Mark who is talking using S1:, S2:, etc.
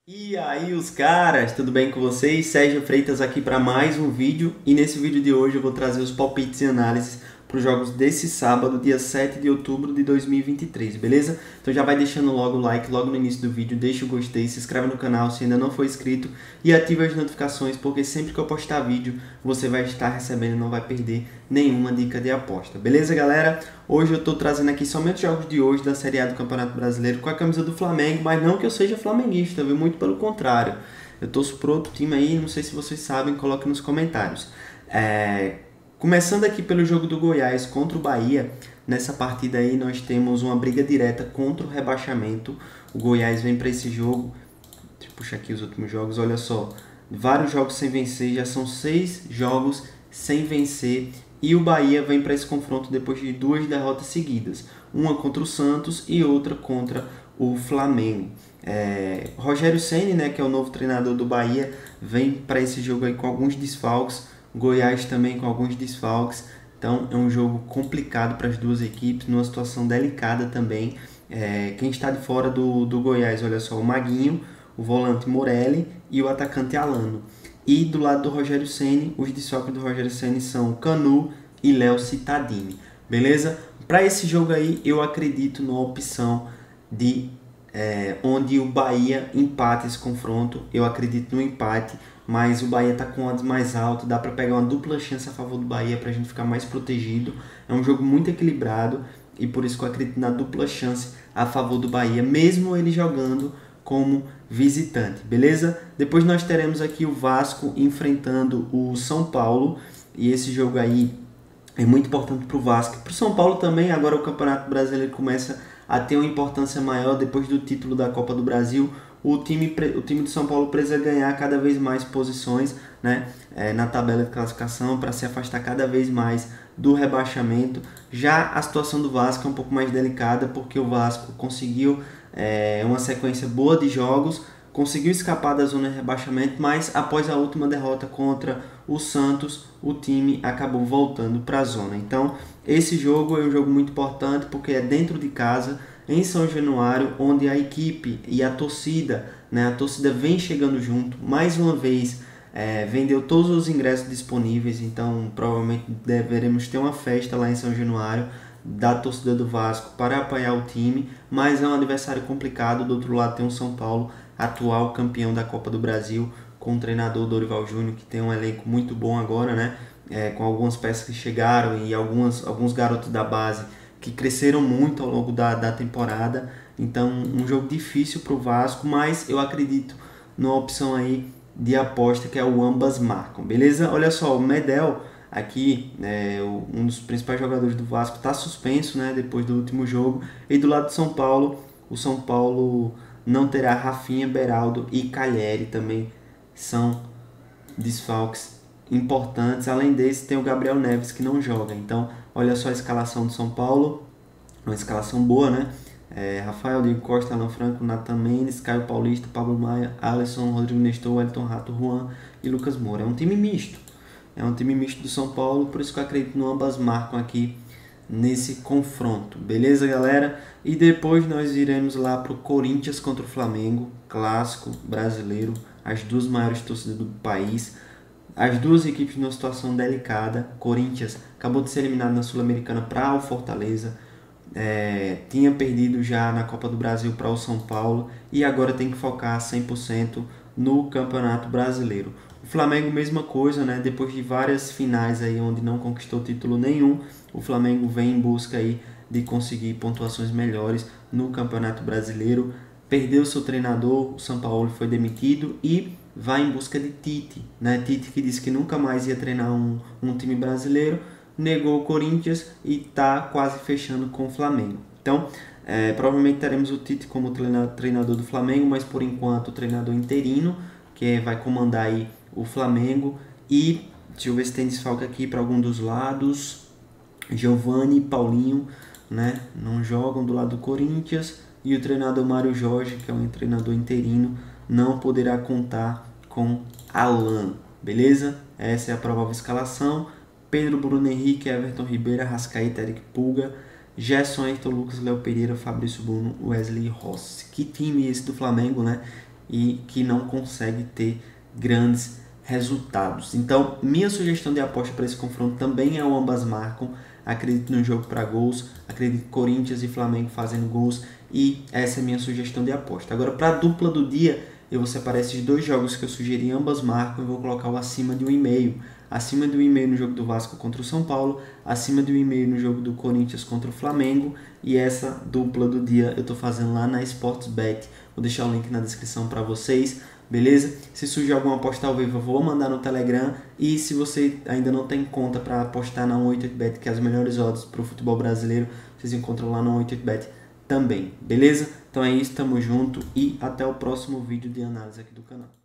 S1: E aí os caras, tudo bem com vocês? Sérgio Freitas aqui para mais um vídeo e nesse vídeo de hoje eu vou trazer os palpites e análises para os jogos desse sábado, dia 7 de outubro de 2023, beleza? Então já vai deixando logo o like logo no início do vídeo, deixa o gostei, se inscreve no canal se ainda não for inscrito e ativa as notificações porque sempre que eu postar vídeo você vai estar recebendo e não vai perder nenhuma dica de aposta, beleza galera? Hoje eu estou trazendo aqui somente os jogos de hoje da Série A do Campeonato Brasileiro com a camisa do Flamengo, mas não que eu seja flamenguista, viu? Muito pelo contrário. Eu torço pro outro time aí, não sei se vocês sabem, coloque nos comentários. Começando aqui pelo jogo do Goiás contra o Bahia, nessa partida aí nós temos uma briga direta contra o rebaixamento. O Goiás vem para esse jogo, deixa eu puxar aqui os últimos jogos, olha só, vários jogos sem vencer, já são 6 jogos sem vencer. E o Bahia vem para esse confronto depois de 2 derrotas seguidas, uma contra o Santos e outra contra o Flamengo. Rogério Ceni, né, que é o novo treinador do Bahia, vem para esse jogo aí com alguns desfalques, Goiás também com alguns desfalques, então é um jogo complicado para as duas equipes, numa situação delicada também. Quem está de fora do Goiás, olha só, o Maguinho, o volante Morelli e o atacante Alano. E do lado do Rogério Ceni, os desfalques do Rogério Ceni são Canu e Léo Cittadini, beleza? Para esse jogo aí, eu acredito na opção de onde o Bahia empate esse confronto. Eu acredito no empate, mas o Bahia está com odds mais alto, dá para pegar uma dupla chance a favor do Bahia para a gente ficar mais protegido. É um jogo muito equilibrado e por isso que eu acredito na dupla chance a favor do Bahia, mesmo ele jogando como visitante, beleza? Depois nós teremos aqui o Vasco enfrentando o São Paulo e esse jogo aí é muito importante para o Vasco. Para o São Paulo também, agora o Campeonato Brasileiro começa a ter uma importância maior depois do título da Copa do Brasil. O time de São Paulo precisa ganhar cada vez mais posições, né, na tabela de classificação para se afastar cada vez mais do rebaixamento. Já a situação do Vasco é um pouco mais delicada porque o Vasco conseguiu uma sequência boa de jogos, conseguiu escapar da zona de rebaixamento, mas após a última derrota contra o Santos, o time acabou voltando para a zona. Então, esse jogo é um jogo muito importante porque é dentro de casa, em São Januário, onde a equipe e a torcida, né, a torcida vem chegando junto, mais uma vez, vendeu todos os ingressos disponíveis, então provavelmente deveremos ter uma festa lá em São Januário da torcida do Vasco para apoiar o time, mas é um adversário complicado. Do outro lado tem o São Paulo, atual campeão da Copa do Brasil, com o treinador Dorival Júnior, que tem um elenco muito bom agora, né? Com algumas peças que chegaram e alguns garotos da base que cresceram muito ao longo da temporada. Então, um jogo difícil para o Vasco, mas eu acredito numa opção aí de aposta que é o ambas marcam, beleza? Olha só, o Medel aqui, um dos principais jogadores do Vasco, está suspenso, né, depois do último jogo. E do lado do São Paulo, o São Paulo não terá Rafinha, Beraldo e Calheri, também são desfalques importantes. Além desse, tem o Gabriel Neves que não joga. Então, olha só a escalação do São Paulo, uma escalação boa, né? Rafael, Diego Costa, Alan Franco, Nathan Mendes, Caio Paulista, Pablo Maia, Alisson, Rodrigo Nestor, Wellington Rato, Juan e Lucas Moura. É um time misto. É um time misto do São Paulo, por isso que eu acredito no ambas marcam aqui nesse confronto. Beleza, galera? E depois nós iremos lá para o Corinthians contra o Flamengo, clássico brasileiro, as duas maiores torcidas do país. As duas equipes numa situação delicada. Corinthians acabou de ser eliminado na Sul-Americana para o Fortaleza. Tinha perdido já na Copa do Brasil para o São Paulo e agora tem que focar 100% no Campeonato Brasileiro. O Flamengo, mesma coisa, né? Depois de várias finais aí onde não conquistou título nenhum, o Flamengo vem em busca aí de conseguir pontuações melhores no Campeonato Brasileiro. Perdeu seu treinador, o São Paulo foi demitido e vai em busca de Tite, né? Tite que disse que nunca mais ia treinar um time brasileiro, negou o Corinthians e está quase fechando com o Flamengo. Então, provavelmente teremos o Tite como treinador do Flamengo, mas por enquanto o treinador interino, que vai comandar aí o Flamengo. E deixa eu ver se tem desfalque aqui para algum dos lados. Giovani e Paulinho, né, não jogam do lado do Corinthians. E o treinador Mário Jorge, que é um treinador interino, não poderá contar com Alan. Beleza? Essa é a provável escalação. Pedro, Bruno Henrique, Everton Ribeiro, Arrascaeta, Eric Pulga, Gerson, Ayrton Lucas, Léo Pereira, Fabrício Bruno, Wesley Rossi. Que time esse do Flamengo, né? e que não consegue ter grandes resultados. Então, minha sugestão de aposta para esse confronto também é o ambas marcam. Acredito no jogo para gols, acredito Corinthians e Flamengo fazendo gols e essa é a minha sugestão de aposta. Agora, para a dupla do dia, eu vou separar esses dois jogos que eu sugeri, ambas marcam, e vou colocar o acima de 1,5. Acima de 1,5 no jogo do Vasco contra o São Paulo, acima de 1,5 no jogo do Corinthians contra o Flamengo, e essa dupla do dia eu estou fazendo lá na Sportsbet. Vou deixar o link na descrição para vocês, beleza? Se surgir alguma aposta ao vivo, eu vou mandar no Telegram, e se você ainda não tem conta para apostar na 188Bet, que é as melhores odds para o futebol brasileiro, vocês encontram lá na 188Bet também, beleza? Então é isso, tamo junto e até o próximo vídeo de análise aqui do canal.